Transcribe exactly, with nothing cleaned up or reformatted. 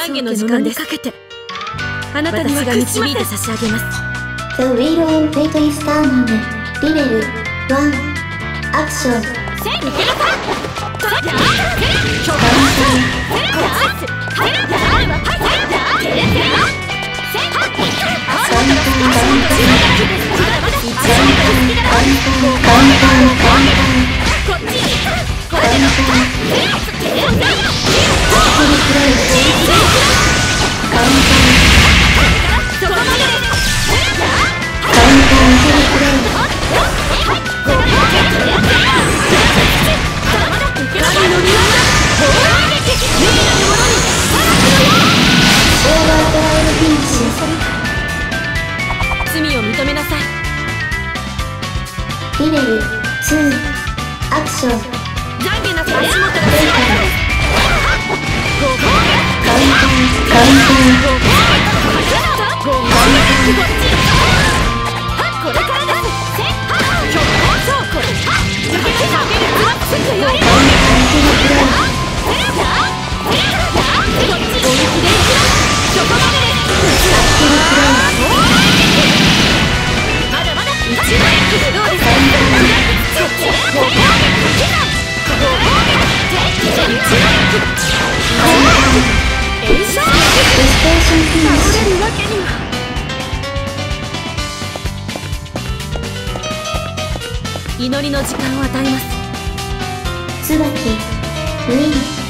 懺悔の時間です。かけてあなたには導いて差し上げます。 The Wheel of Fate is turning. レベルワンアクション。 罪を認めなさい。 レベルツーアクション。 懺悔なさい。足元が閉まったです。 カウンターカウンターこれからです。そうこれ。 祈りの時間を与えます。 椿ウィン。